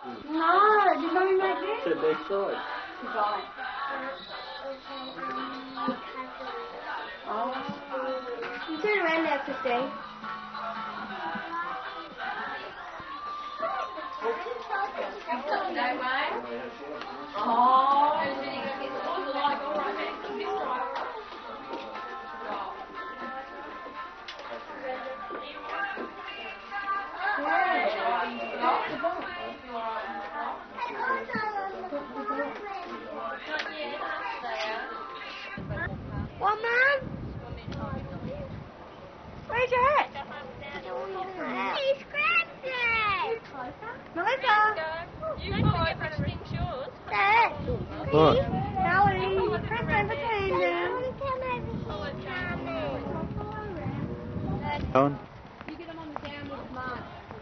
No, did Mummy make this? To their side. Right. Oh. You turn around there, Christine. No way. Oh, like all right, man. This driver. What, Mum? Where's your hat? He's grabbed it. Melissa. You guys are things yours. Dad. What? Melody. Come over to them. On. You get them on the downward march.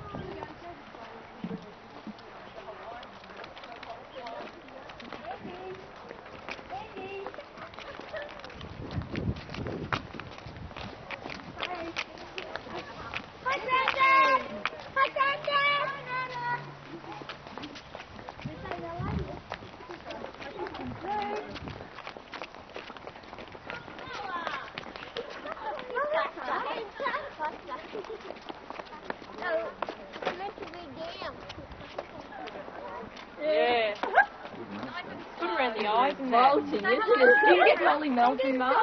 Yeah. Put around the eyes and melting, isn't it? You get Molly melting mask.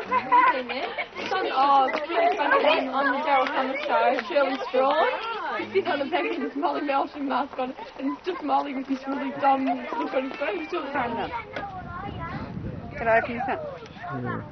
Oh, it's really funny on the Daryl Summer show, Shirley Strawn. She's on the back with this Molly melting mask on, and it's just Molly with this really dumb look on his face. He's still trying to. Can I open this up? Yeah.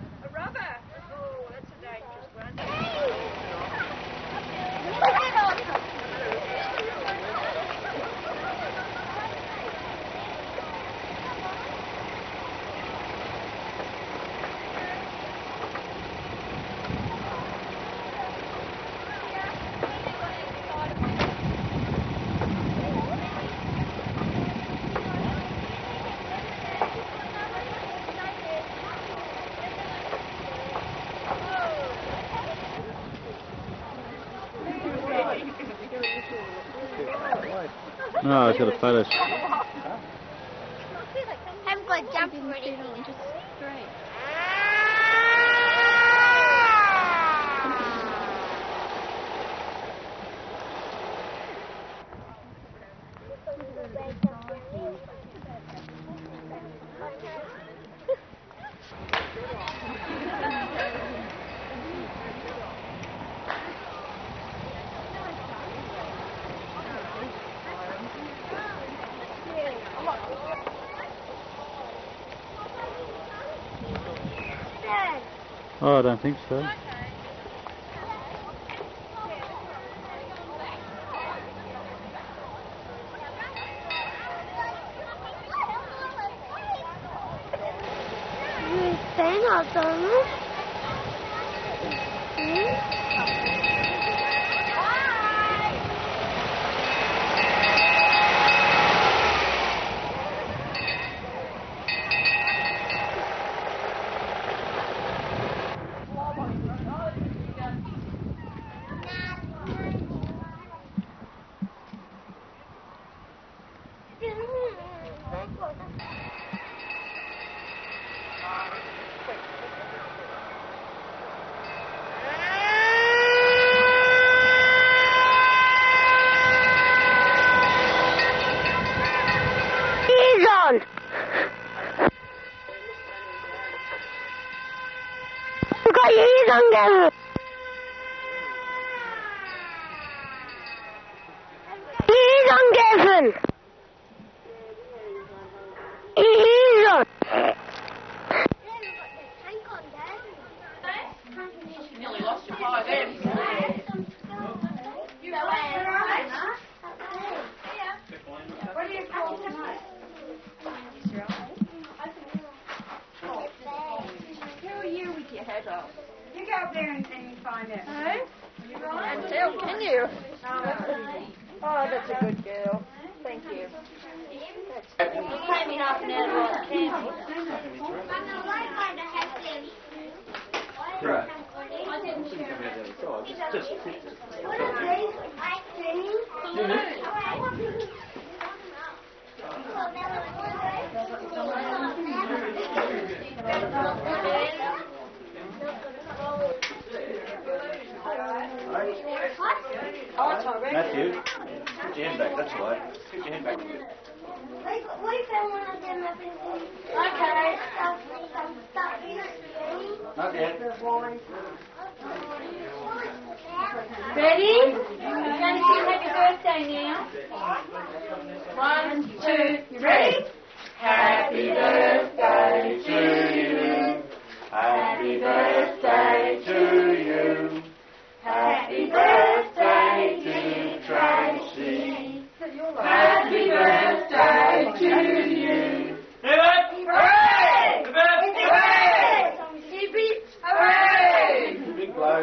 No, I got a photo. Haven't got a jump ready. Just great. Oh, I don't think so. Stand up, Donald. Nearly lost your pie there. What do you call tonight? Who are you with your head up? You go up there and find out. Hey? And tell, can you? Oh, that's a good girl. Thank you. It took me half an hour to write it down. Right. I didn't share it. Matthew, put your hand back, that's all right. Put your hand back a bit. Okay. Not yet. Ready? We're going to sing happy birthday now. 1, 2, 3. Happy birthday to you. Happy birthday to you. Happy birthday to Tracy. Happy birthday to you. Hooray! Hooray! Hooray! Big blow.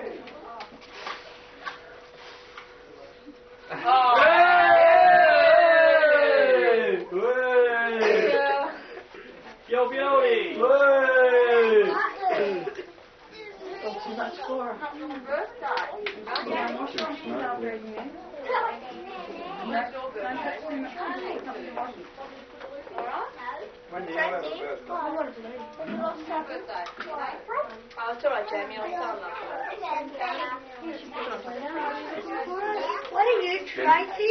Yo, Billy! Too much for her. When do you have a birthday? Oh, it's alright, Jamie. I'll start What are you, Tracy?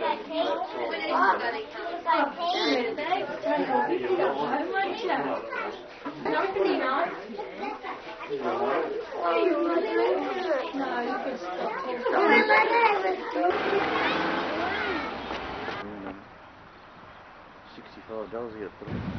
$65 here for them.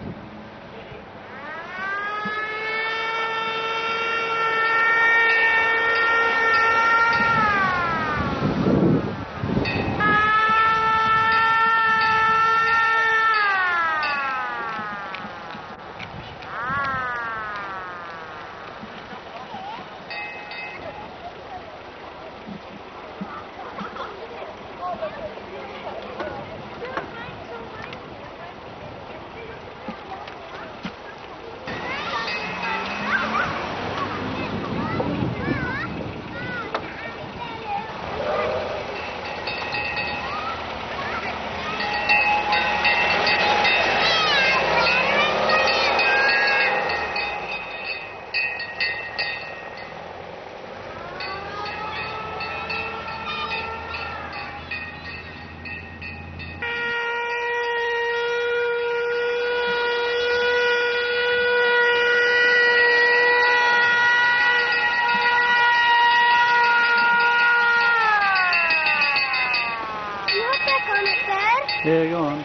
Yeah, go on.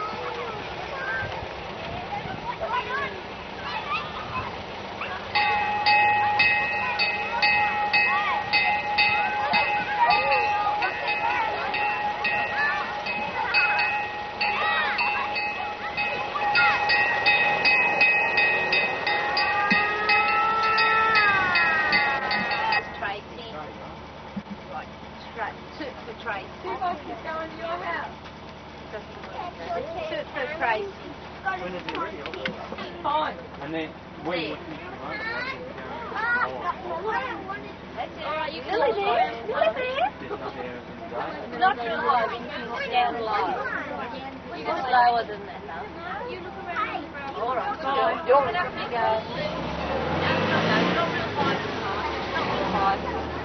Tracy. Right. Toot for Tracy. See if I can go into your house. Toot for Tracy. Fine. And then when you That's it. Alright, you Lily there. Lily there. Not too low, you can look down low. Just lower than that, though. You look around. Alright, fine. You're going to have to go. No, not real high. Not real high.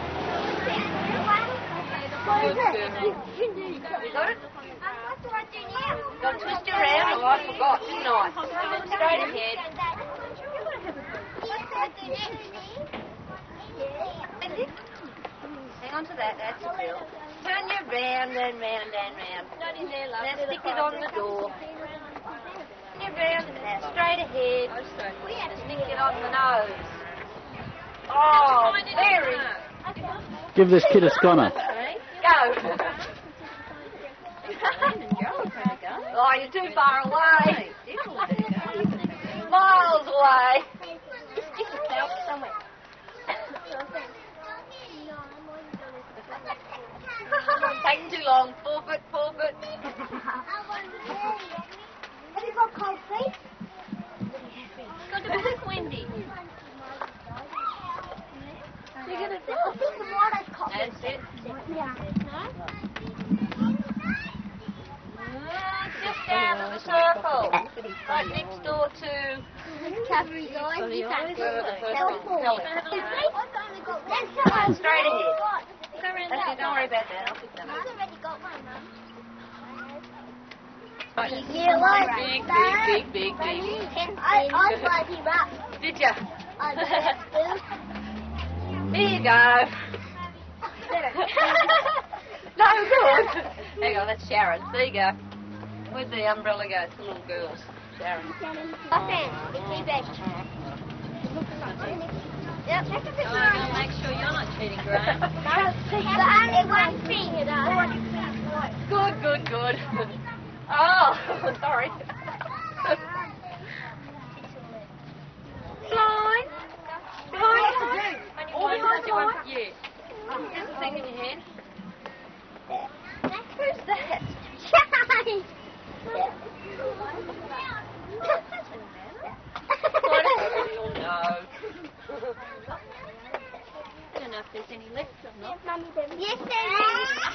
You got it? Got to twist around. Oh, I forgot, didn't I? Straight ahead. Hang on to that, that's it. Turn you round and round and round. Not in there, love. Now stick it on the door. Turn you round and now straight ahead. Stick it on the nose. Oh, very. give this kid a sconner. Go. Oh, you're too far away. Miles away. Just stick yourself somewhere. Taking too long. Forfeit, forfeit. Have you got cold feet? Got to be windy. You're going to do some water cold. That's it. Yeah. Just down in the circle. Right next door to... Cavalry guys. You can't do it. Straight ahead. Actually, don't worry about that. I'll pick them up. I've already got one, Mum. You like big. I light him up. Did ya? I did. Here you go. No, good. Hang on, that's Sharon. There you go. Where'd the umbrella go? It's the little girls. Sharon. Be back. Yep. Oh, I'll make sure you're not cheating, Graham. It won't sing it up. Good. Oh, sorry. Blind. Only one for you. There's a thing in your hand. Who's that? No. I don't know if there's any left or not. Yes, there is.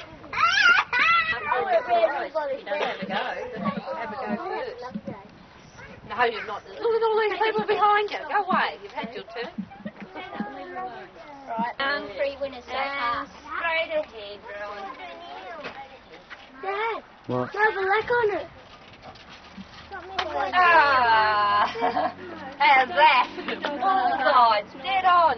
Oh, we're ready. You don't have a go. Have a go first. No, you're not. Look at all these people behind you. Go away. You've had your turn. Right. 3 winners so far. Straight ahead, Rowan. Dad, What? there's a lick on it. Ah! How's that? All sides. Dead on.